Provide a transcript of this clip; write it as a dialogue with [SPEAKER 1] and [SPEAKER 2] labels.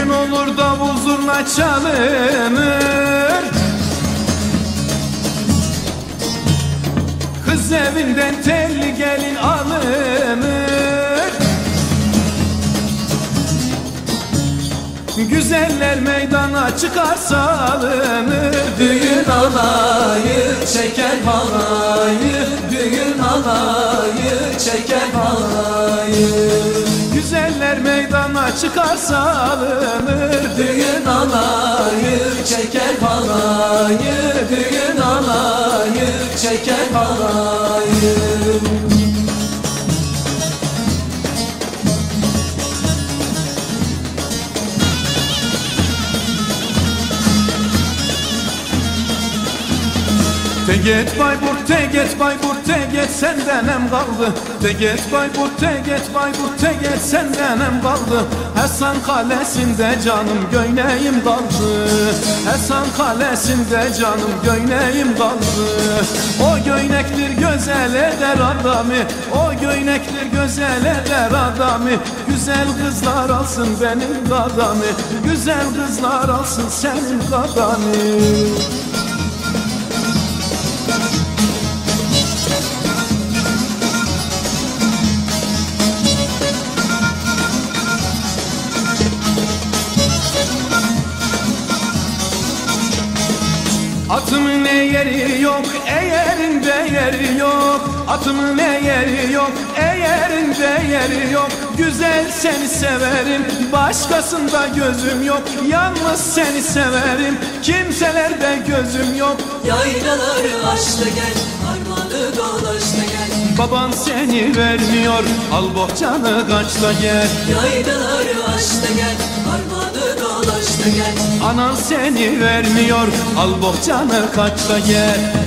[SPEAKER 1] Düğün olur davul zurna çalınır, kız evinden telli gelin alınır. Güzeller meydana çıkar salınır.
[SPEAKER 2] Düğün alayı çeker halayı, düğün alayı çeker halayı.
[SPEAKER 1] Güzeller meydana çıkar salınır.
[SPEAKER 2] Düğün alayı çeker halayı, düğün alayı çeker halayı.
[SPEAKER 1] Teget Bayburt, teget Bayburt, teget senden hem kaldı. Teget Bayburt, teget Bayburt, teget senden hem kaldı. Hasan Kalesi'nde canım göyneyim kaldı. Hasan Kalesi'nde canım göyneyim kaldı. O göynektir güzel eder adamı, o göynektir güzel eder adamı. Güzel kızlar alsın benim kadami, güzel kızlar alsın senin kadami. Atımın ne yeri yok, eğerinde yeri yok. Atımın ne yeri yok, eğerinde yeri yok. Güzel seni severim, başkasında gözüm yok. Yalnız seni severim, kimselerde gözüm yok.
[SPEAKER 2] Yaylaları aç da gel, harmanı dolaş da gel.
[SPEAKER 1] Baban seni vermiyor, al bohçanı kaç da gel.
[SPEAKER 2] Yaylaları aç da gel, harmanı dolaş da gel.
[SPEAKER 1] Anan seni vermiyor, al bohçanı kaç da gel.